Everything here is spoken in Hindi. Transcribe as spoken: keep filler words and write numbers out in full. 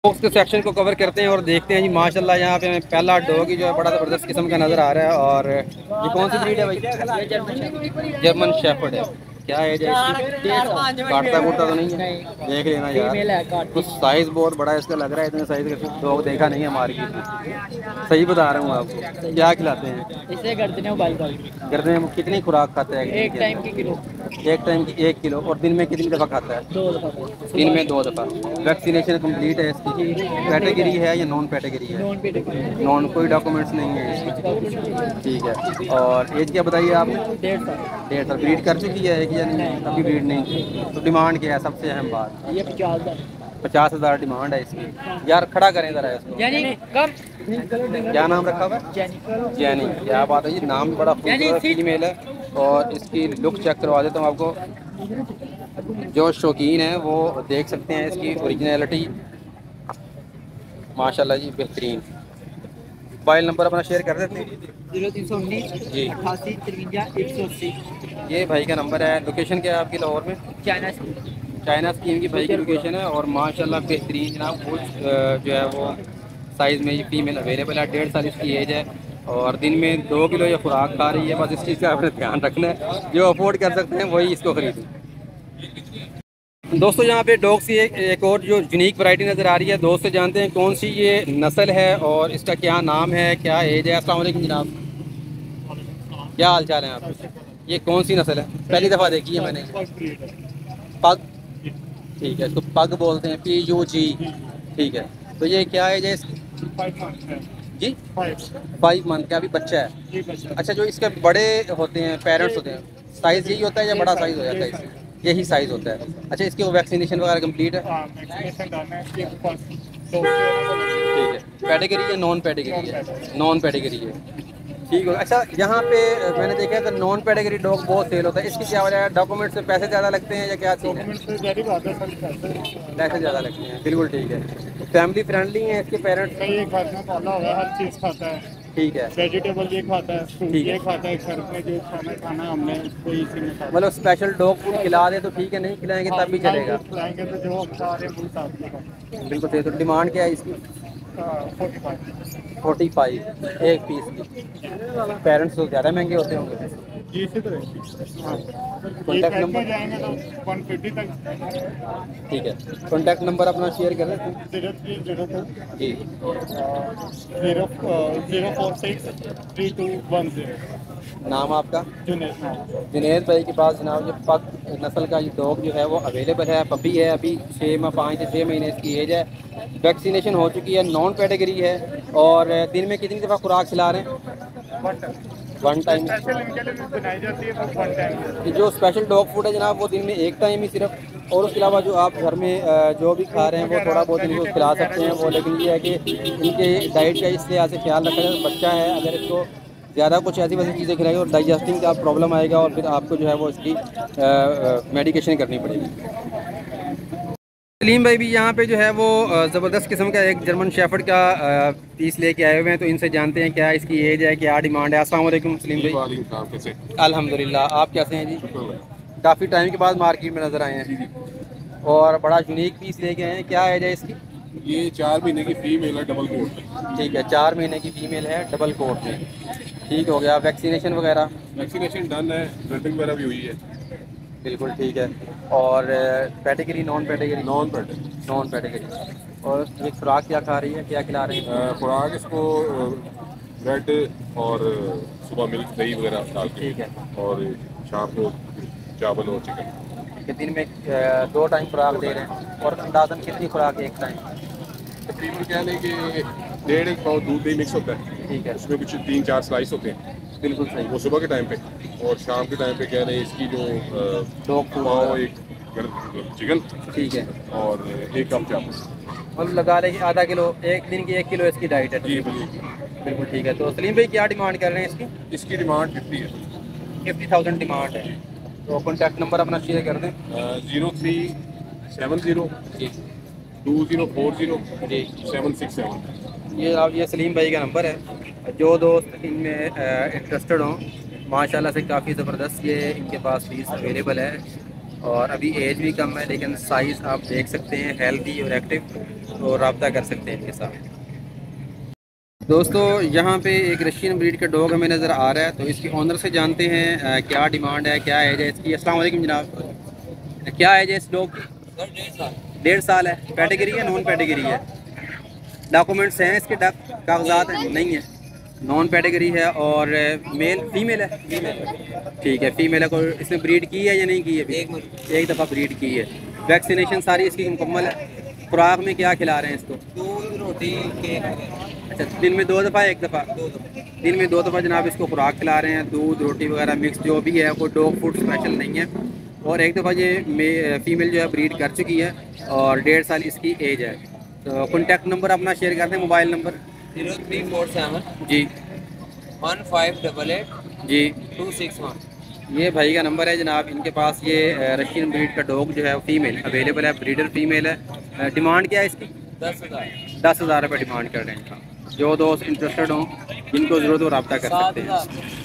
डॉग्स के सेक्शन को कवर करते हैं और देखते हैं जी माशाल्लाह यहाँ पे हमें पहला डॉग ही जो है बड़ा ज़बरदस्त किस्म का नज़र आ रहा है। और ये कौन सी ब्रीड है भाई? जर्मन शेफर्ड है। क्या है इसकी? काटता कूटता तो नहीं है? देख लेना यार, कुछ साइज़ बहुत बड़ा है इसका, लग रहा है इतने साइज़ का डॉग देखा नहीं है मार्केट में। सही बता रहा हूँ आपको। क्या खिलाते हैं इसे गर्दनें उबाल कर गर्दन में? कितनी खुराक खाता है एक टाइम की किलो? एक टाइम की एक किलो। और दिन में कितनी दफ़ा खाता है? दो दफा। दिन में दो दफ़ा। वैक्सीनेशन कंप्लीट है इसकी? कैटेगरी है या नॉन कैटेगरी है? Non pedigree. नॉन, कोई डॉक्यूमेंट्स नहीं है इसकी? ठीक है। और एज क्या बताइए आप? डेढ़ साल। डेढ़ साल। ब्रीड कर चुकी है कि या नहीं? अभी ब्रीड नहीं। तो डिमांड क्या है सबसे अहम बात? ये पचास हजार पचास हज़ार डिमांड है इसकी। यार खड़ा करें ज़रा इसको। यानी कब? क्या नाम रखा हुआ है? जैनी। क्या बात है जी, नाम भी बड़ा खूबसूरत फीमेल है। और इसकी लुक चेक करवा देता हूँ आपको। जो शौकीन है वो देख सकते हैं इसकी ओरिजिनलिटी माशाल्लाह जी, बेहतरीन। मोबाइल नंबर अपना शेयर कर देते हैं? जीरो तीन सौ उन्नीस जी, अठासी तिरवंजा एक सौ अस्सी। ये भाई का नंबर है। लोकेशन क्या है आपकी लाहौर में? चाइना। चाइना स्कीम की भाई की लोकेशन है। और माशाल्लाह बेहतरीन जनाब, कुछ जो है वो साइज़ में ये फीमेल अवेलेबल है। डेढ़ साल इसकी एज है और दिन में दो किलो ये खुराक खा रही है। बस इस चीज़ का आपने ध्यान रखना है। जो अफोर्ड कर सकते हैं वही इसको खरीदें। दोस्तों यहाँ पे डॉग्स की एक, एक और जो यूनिक वैरायटी नज़र आ रही है। दोस्त जानते हैं कौन सी ये नस्ल है और इसका क्या नाम है, क्या एज है? अस्सलाम वालेकुम जनाब, क्या हाल चाल है आपके? ये कौन सी नस्ल है? पहली दफ़ा देखी है मैंने। पग? ठीक है, इसको पग बोलते हैं, पी यू जी। ठीक है, तो ये क्या एज है इसकी जी? फाइव मंथ का अभी बच्चा है। अच्छा, जो इसके बड़े होते हैं पेरेंट्स होते हैं, साइज़ यही होता है या बड़ा साइज़ हो जाता है इसका? यही साइज़ होता है। अच्छा, इसकी वैक्सीनेशन वगैरह कंप्लीट है? ठीक है। पेडिग्री या नॉन पेडिग्री है? नॉन पेडिग्री है। ठीक है। अच्छा, यहाँ पे मैंने देखा है कि नॉन पेडिग्री डॉग बहुत सेल होता है, इसकी क्या वजह है? डॉक्यूमेंट्स में पैसे ज़्यादा लगते हैं या क्या चीज़ है? पैसे ज़्यादा लगते हैं, बिल्कुल ठीक है। फैमिली फ्रेंडली है इसके पेरेंट्स? एक बात में पाला होगा, हर चीज़ खाता है। ठीक है। वेजिटेबल ये खाता है, फ्रूट ठीक है। ये खाता है। घर में जो खाना खाना हमने उसको इसी में खाता है। मतलब स्पेशल डॉग फूड खिला दे तो ठीक है, नहीं खिलाएंगे तब भी चलेगा? खिलाएंगे तो जो हम खा रहे हैं वो साथ में खाएंगे। बिल्कुल सही। तो डिमांड क्या है इसकी? Forty five. फोर्टी फाइव एक पीस की। पेरेंट्स तो ज़्यादा महंगे होते होंगे। जी इसी तरह। हाँ, कॉन्टैक्ट एक नंबर? जाएंगे तो वन फिफ्टी तक। ठीक है, कॉन्टैक्ट नंबर अपना शेयर कर दें? जीरो थ्री जीरो टू जी, zero zero four six three two one zero. नाम आपका? जुनेद। जुनेद भाई के पास जनाब ये पग नस्ल का ये डॉग जो है वो अवेलेबल है। पपी है, अभी छः माह पाँच से छः महीने इसकी एज है। वैक्सीनेशन हो चुकी है, नॉन कैटेगरी है। और दिन में कितनी दफ़ा खुराक खिला रहे हैं? One time. स्पेशल इनके लिए भी बनाई जाती है वो वन टाइम। ये जो स्पेशल डॉग फूड है जनाब वो दिन में एक टाइम ही सिर्फ, और उसके अलावा जो आप घर में अ, जो भी खा रहे हैं वो थोड़ा बहुत इनको खिला सकते हैं वो। लेकिन ये है कि इनके डाइट का इस लिहाज से ख्याल रखा जाए। बच्चा है, अगर इसको ज़्यादा कुछ ऐसी वैसी चीज़ें खिलाई और डाइजेस्टिंग का प्रॉब्लम आएगा और फिर आपको जो है वो इसकी मेडिकेशन करनी पड़ेगी। सलीम भाई भी यहाँ पे जो है वो ज़बरदस्त किस्म का एक जर्मन शेफर्ड का पीस लेके आए हुए हैं, तो इनसे जानते हैं क्या इसकी एज है, क्या डिमांड है। अस्सलाम वालेकुम सलीम भाई। अल्हम्दुलिल्लाह, आप कैसे हैं जी? काफ़ी टाइम के बाद मार्केट में नज़र आए हैं और बड़ा यूनिक पीस लेके आए हैं। क्या एज है इसकी? ये चार महीने की फीमेल है, डबल कोट में। ठीक है, चार महीने की फीमेल है, डबल कोट में। ठीक हो गया। वैक्सीनेशन वगैरह? वैक्सीनेशन डन है, ब्लडिंग वगैरह भी हुई है। बिल्कुल ठीक है। और category non category? Non pet. Non category. और ये खुराक क्या खा रही है, क्या खिला रही है? खुराक इसको ब्रेड और सुबह मिल्क दही वगैरह डाल के, ठीक है। और शाम को चावल और चिकन। कि दिन में अ, दो टाइम खुराक दे रहे हैं। और अंदाजन कितनी खुराक है एक टाइम? तकरीबन क्या लें कि डेढ़ एक पाव दूध दही मिक्स होता है, ठीक है। उसमें कुछ तीन चार स्लाइस होते हैं, बिल्कुल सही। वो सुबह के टाइम पे। और शाम के टाइम पे क्या है इसकी जो दो पाव एक चिकन, ठीक है, और एक कप चावल। मतलब लगा लें कि आधा किलो, एक दिन की एक किलो इसकी डाइट है। जी बिल्कुल। बिल्कुल ठीक है। तो सलीम भाई क्या डिमांड कर रहे हैं इसकी? इसकी डिमांड फिफ्टी है। फिफ्टी थाउजेंड डिमांड है। तो कॉन्टैक्ट नंबर अपना शेयर कर दें? जीरो थ्री सेवन ज़ीरो जी टू ज़ीरो फोर ज़ीरो जी, सेवन सिक्स सेवन। ये आप ये सलीम भाई का नंबर है। जो दोस्त इनमें इंटरेस्टेड हों, माशाल्लाह से काफ़ी ज़बरदस्त ये इनके पास पीस अवेलेबल है। और अभी एज भी कम है लेकिन साइज़ आप देख सकते हैं, हेल्दी और एक्टिव। तो रब्ता कर सकते हैं इनके साथ। दोस्तों यहाँ पे एक रशियन ब्रीड का डॉग हमें नज़र आ रहा है, तो इसकी ऑनर से जानते हैं आ, क्या डिमांड है, क्या एज है इसकी। अस्सलाम वालेकुम जनाब, क्या एज है इस डॉग की? डेढ़ साल है। कैटेगरी है नॉन कैटेगरी है? डॉक्यूमेंट्स हैं इसके, कागजात हैं? नहीं है, नॉन कैटेगरी है। और मेल फीमेल है? फीमेल। ठीक है, फीमेल है। कोई इसने ब्रीड की है या नहीं की है? एक एक दफ़ा ब्रीड की है। वैक्सीनेशन सारी इसकी मुकम्मल है। खुराक में क्या खिला रहे हैं इसको? दूध रोटी केक। अच्छा, दिन में दो दफ़ा एक दफ़ा? दिन में दो दफ़ा जनाब इसको खुराक खिला रहे हैं, दूध रोटी वगैरह मिक्स जो भी है, कोई डॉग फूड स्पेशल नहीं है। और एक दफ़ा ये फीमेल जो है ब्रीड कर चुकी है और डेढ़ साल इसकी एज है। तो कॉन्टैक्ट नंबर अपना शेयर करते हैं, mobile number. Zero three four seven जी वन फाइव डबल एट जी, टू सिक्स वन। ये भाई का नंबर है जनाब। इनके पास ये रशियन ब्रीड का डॉग जो है फीमेल अवेलेबल है, ब्रीडर फीमेल है। डिमांड क्या है इसकी? दस हज़ार दस हज़ार रुपये डिमांड कर रहे हैं इनका। जो दोस्त इंटरेस्टेड हों, जिनको ज़रूरत हो रब्ता कर सात सकते हैं। हज़ार